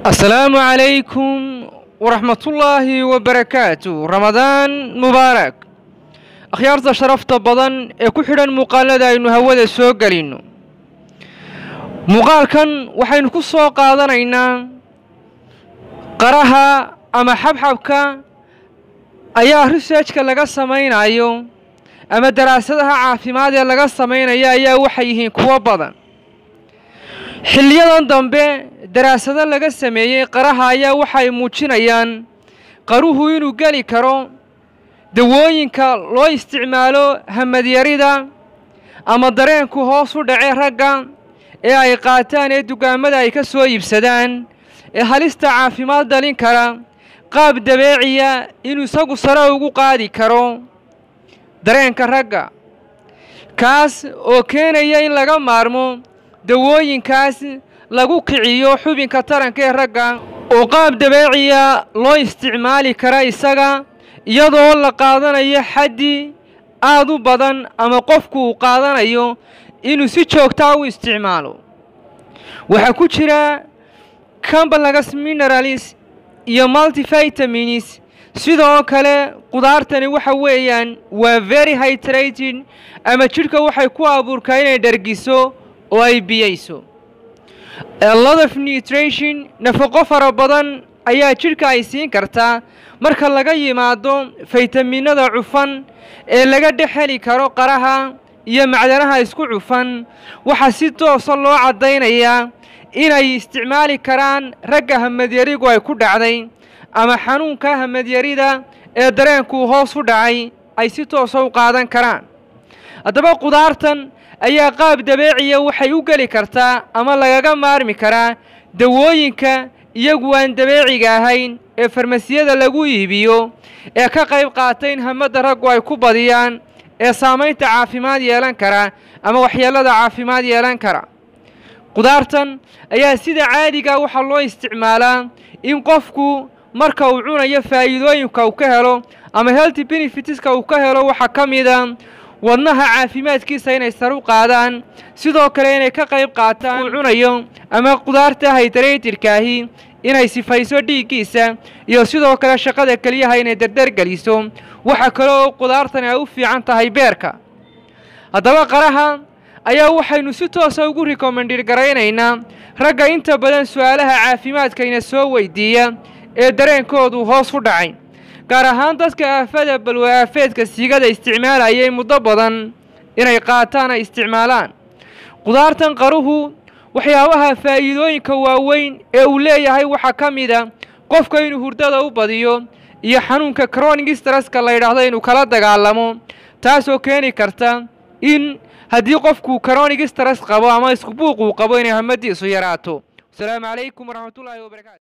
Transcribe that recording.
السلام عليكم ورحمة الله وبركاته. رمضان مبارك. أخيارتا شرفت بدن كحرا مقالدا إنه هودا سو غلينو مقالكن waxaynu ku soo qaadanaynaa qaraha ama xabxabka ayaa researchka laga sameeynayo ama daraasadaha caafimaad ee laga sameeynayo ayaa waxay yihiin kuwa badan. xilliyadan dambe daraasado laga sameeyay qaraha ayaa waxay muujinayaan qaruhu inuu gali karo dawooyinka loo isticmaalo hamad yarida ama dareenku hoos u dhacay ragga ee ay qaataan ee dukaamada ay ka soo iibsadaan ee halista caafimaad dalin kara qaab dabeeciya inuu isagu sare ugu qaadi karo dareenka ragga kaas oo keenaya in laga maarmo dawooyinkaas lagu kiciyo xubinka taranka ee ragga oo qaab dabeeciya loo isticmaali kara isaga iyadoo la qaadanayo xaddi aad u badan ama qofku uu qaadanayo inuu si joogto ah u isticmaalo. waxa ku jira complex minerals iyo multivitamins sidoo kale qudaartani waxa weeyaan waa very hydrated ama jirka waxay ku abuurkaa inay dhargiso oo ay biyayso. a lot of nutrition nafaqo fara badan ayaa jirka ay siin kartaa marka laga yimaado faytamiinada cufan ee laga dhaxali karo qaraha iyo macdanaha isku cufan. waxa si toos ah loo cadeynayaa inay isticmaali karaan ragga hamad yarigu ay ku dhacday ama xanuunka hamad yarida ee dareenku hoos u dhacay ay si toos ah u qaadan karaan. haddaba qudaartan ayaa qaab dabeeciya waxay u gali kartaa ama lagaga maarmi karaa dawooyinka iyagu aan dabeeciga ahayn ee farmasiyada lagu iibiyo ee ka qayb qaatay in hamada raggu ay ku badiyaan ee saamaynta caafimaad yeelan kara ama waxyeelada caafimaad yeelan kara. qudaartan ayaa sida caadiga waxa loo isticmaalaa in qofku marka uu cunayo faa'iidooyinka uu ka helo ama health benefitska uu ka helo waxa ka mid ah wadnaha caafimaadkiisa inay sare u qaadaan sidoo kale inay ka qayb qaataan cunayo ama qudaarta hydratedkaahi inay sifayso dhiiggiisa iyo sidoo kale shaqada kaliyaha inay dardar galiso. waxa kale oo qudaartan ay u fiican tahay beerka. haddaba qaraha ayaa waxaynu si toos ah ugu recommend garaynaynaa ragga inta badan su'aalaha caafimaadka ina soo weydiiya ee dareenkoodu hoos u dhacay gaar ahaan dadka aafada balwaafeedka sigada isticmaalayay muddo badan inay qaataan ay isticmaalaan. qudaartan qaruhu waxyaabaha faa'iidooyinka waaweyn ee uu leeyahay waxa ka mid ah qofka inuu hurdada u badiyo iyo xanuunka chronic stresska la yiraahdo inuu kala dagaalamo taasoo keeni karta in haddii qofku chronic stress qabo ama isku buuq uu qabo inay hamadiisu yaraato. Assalaamu calaykum waraxmatullaahi wabarakaatuh.